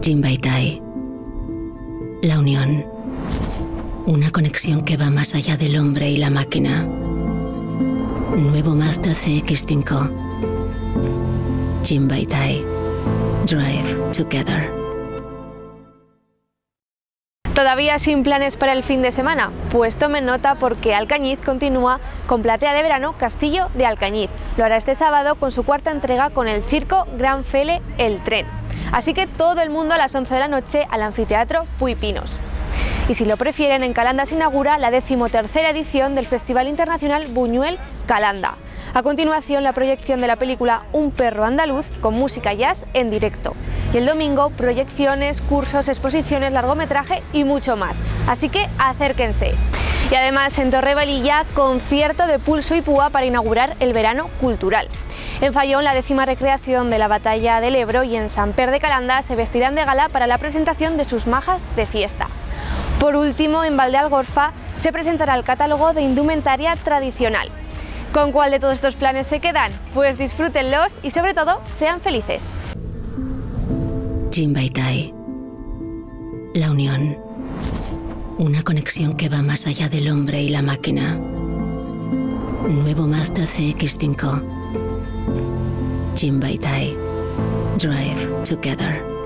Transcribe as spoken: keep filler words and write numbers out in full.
Jinbeitai. La unión. Una conexión que va más allá del hombre y la máquina. Nuevo Mazda C X cinco. Jinbeitai. Drive together. ¿Todavía sin planes para el fin de semana? Pues tomen nota porque Alcañiz continúa con Platea de Verano Castillo de Alcañiz. Lo hará este sábado con su cuarta entrega con el circo Gran Fele El Tren. Así que todo el mundo a las once de la noche al anfiteatro Puy Pinos. Y si lo prefieren, en Calanda se inaugura la decimotercera edición del Festival Internacional Buñuel Calanda. A continuación, la proyección de la película Un perro andaluz con música jazz en directo. Y el domingo, proyecciones, cursos, exposiciones, largometraje y mucho más. Así que acérquense. Y además, en Torrevelilla, concierto de pulso y púa para inaugurar el verano cultural. En Fallón, la décima recreación de la Batalla del Ebro, y en Samper de Calanda se vestirán de gala para la presentación de sus majas de fiesta. Por último, en Valdealgorfa se presentará el catálogo de indumentaria tradicional. ¿Con cuál de todos estos planes se quedan? Pues disfrútenlos y sobre todo, sean felices. Jinbeitai. La unión. Una conexión que va más allá del hombre y la máquina. Nuevo Mazda C X cinco. Jinbeitai. Drive together.